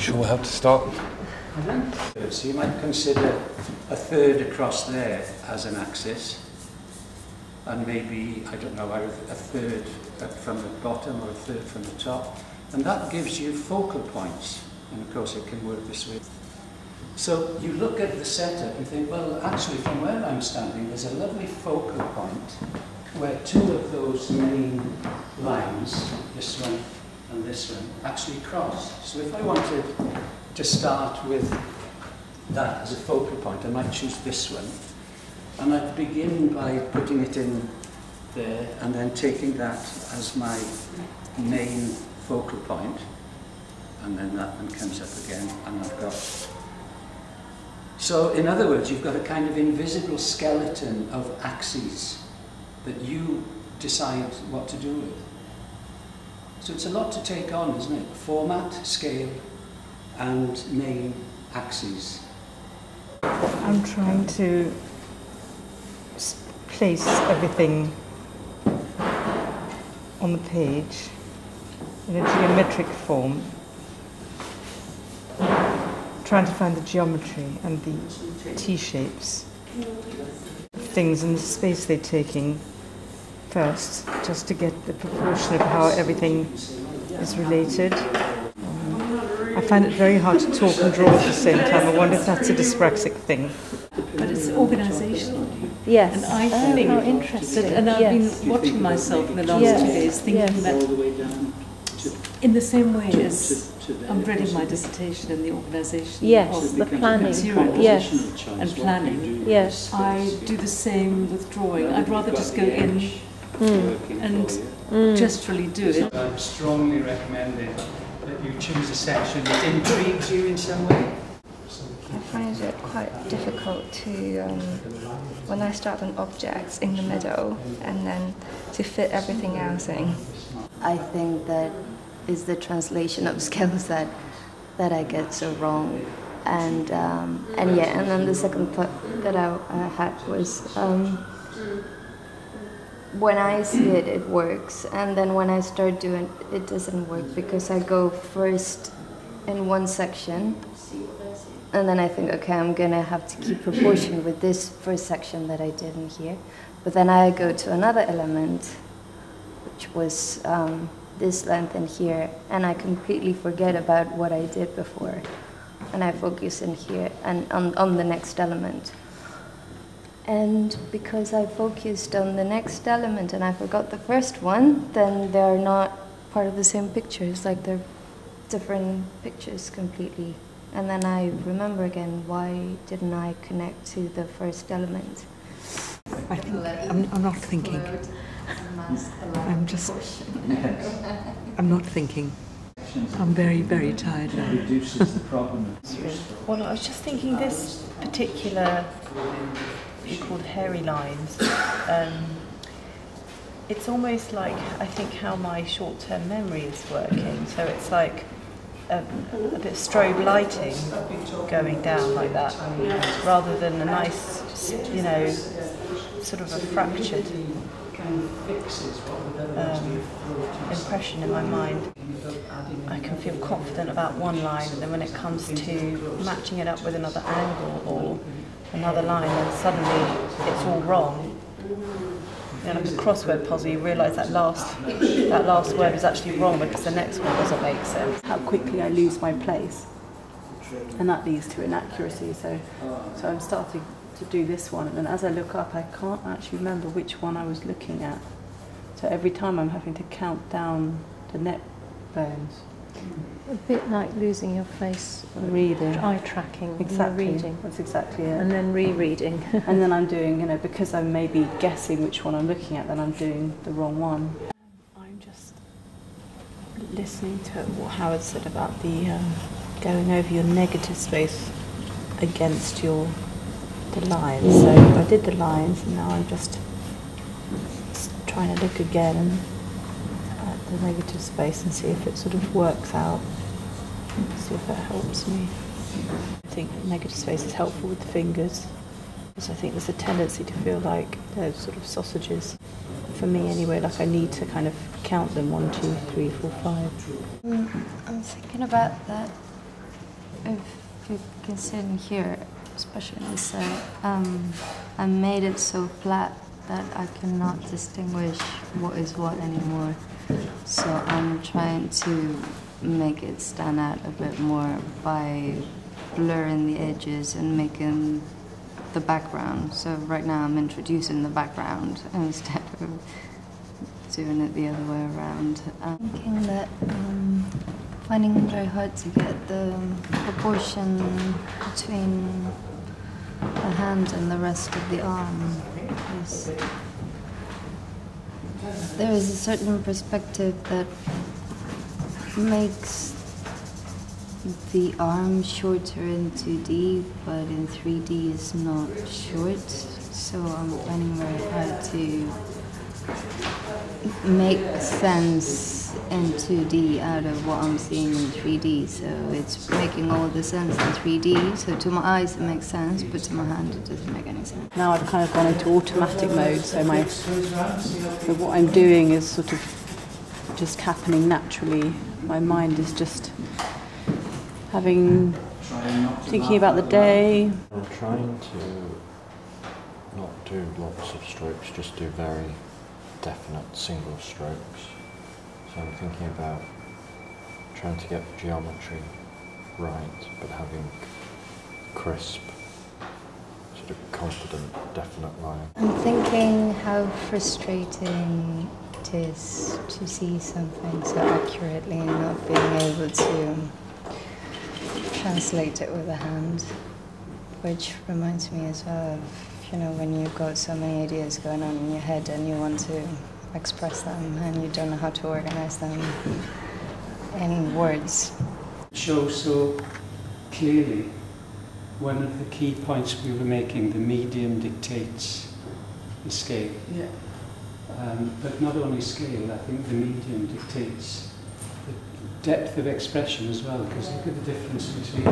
sure how to start. So you might consider a third across there as an axis, and maybe, I don't know, a third from the bottom or a third from the top, and that gives you focal points, and of course it can work this way. So you look at the setup and think, well, actually from where I'm standing there's a lovely focal point where two of those main lines, this one and this one, actually cross. So if I wanted to start with that as a focal point, I might choose this one, and I'd begin by putting it in there and then taking that as my main focal point, and then that one comes up again, and I've got... So in other words, you've got a kind of invisible skeleton of axes that you decide what to do with. So it's a lot to take on, isn't it? Format, scale, and main axes. I'm trying to place everything on the page in a geometric form, trying to find the geometry and the T-shapes, things in the space they're taking first, just to get the proportion of how everything is related. I find it very hard to talk and draw at the same time. I wonder if that's a dyspraxic thing. But it's organisational. Yes. And I think, how interesting. and I've been watching myself in the last 2 days, thinking that in the same way as I'm reading my dissertation in the organisation of the planning, material and planning, I do the same with drawing. I'd rather just go in and gesturally do it. I strongly recommend it that you choose a section that intrigues you in some way. I find it quite difficult to, when I start on objects in the middle, and then to fit everything else in. I think that is the translation of skills that I get so wrong, and then the second thought that I had was when I see it, it works, and then when I start doing it, it doesn't work, because I go first in one section, and then I think, okay, I'm gonna have to keep proportion with this first section that I did in here, but then I go to another element, which was this length in here, and I completely forget about what I did before, and I focus in here and on the next element. And because I focused on the next element and I forgot the first one, then they're not part of the same picture. It's like they're different pictures completely. And then I remember again, why didn't I connect to the first element? I think I'm not thinking. I'm not thinking. I'm very, very tired now. Well, I was just thinking this particular, what you call hairy lines, it's almost like, I think, how my short-term memory is working. So it's like a bit of strobe lighting going down like that, rather than a nice, sort of a fractured impression in my mind. I can feel confident about one line, and then when it comes to matching it up with another angle or another line, then suddenly it's all wrong. Like a crossword puzzle, you realise that last word is actually wrong because the next one doesn't make sense. How quickly I lose my place, and that leads to inaccuracy. So I'm starting to do this one, and as I look up, I can't actually remember which one I was looking at. So every time I'm having to count down the neck bones. A bit like losing your place, reading, eye tracking, exactly. Reading. That's exactly it. And then rereading. And then I'm doing, because I'm maybe guessing which one I'm looking at, then I'm doing the wrong one. I'm just listening to what Howard said about the going over your negative space against the lines. So I did the lines, and now I'm just trying to look again at the negative space and see if it sort of works out, see if it helps me. I think negative space is helpful with the fingers, because I think there's a tendency to feel like they're sort of sausages. For me anyway, like I need to kind of count them, 1, 2, 3, 4, 5. I'm thinking about that if you can sit in here, especially in this side, I made it so flat that I cannot distinguish what is what anymore. So I'm trying to make it stand out a bit more by blurring the edges and making the background. So right now I'm introducing the background instead of doing it the other way around. I'm thinking that finding it very hard to get the proportion between the hand and the rest of the arm. There is a certain perspective that makes the arm shorter in 2D, but in 3D is not short. So I'm finding very hard to make sense in 2D out of what I'm seeing in 3D. So it's making all the sense in 3D. So to my eyes it makes sense, but to my hand it doesn't make any sense. Now I've kind of gone into automatic mode, so what I'm doing is sort of just happening naturally. My mind is just thinking about the day. I'm trying to not do lots of strokes, just do very definite single strokes. So I'm thinking about trying to get geometry right, but having crisp, sort of confident, definite line. I'm thinking how frustrating it is to see something so accurately and not being able to translate it with a hand, which reminds me as well of, you know, when you've got so many ideas going on in your head and you want to express them and you don't know how to organize them in words. Show so clearly one of the key points we were making, the medium dictates the scale. Yeah. But not only scale, I think the medium dictates the depth of expression as well, because look at the difference between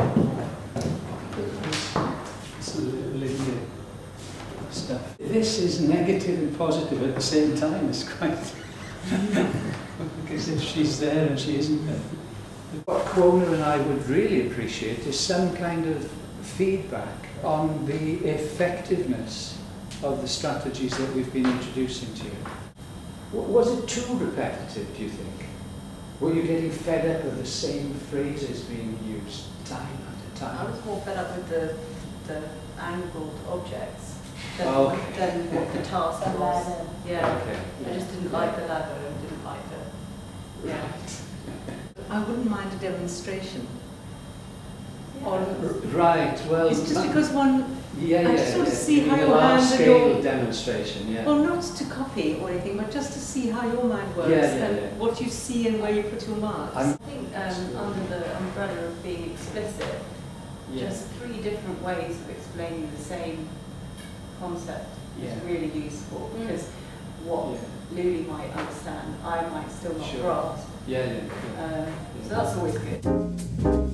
this little linear stuff. This is negative and positive at the same time. It's quite because if she's there and she isn't there. What Qona and I would really appreciate is some kind of feedback on the effectiveness of the strategies that we've been introducing to you. Was it too repetitive, do you think? Were you getting fed up of the same phrases being used time after time? I was more fed up with the angled objects than, Okay. than what the task was. Yeah. Okay. I just didn't like the ladder and didn't like the... Yeah. I wouldn't mind a demonstration. On, Right, well... it's just because one... Yeah, I just want to see how a your hand and large-scale your... demonstration, yeah. Well, not to copy or anything, but just to see how your mind works and what you see and where you put your marks. I think under the umbrella of being explicit, just 3 different ways of explaining the same concept is really useful, because what Luli might understand, I might still not grasp. Yeah. So that's always good.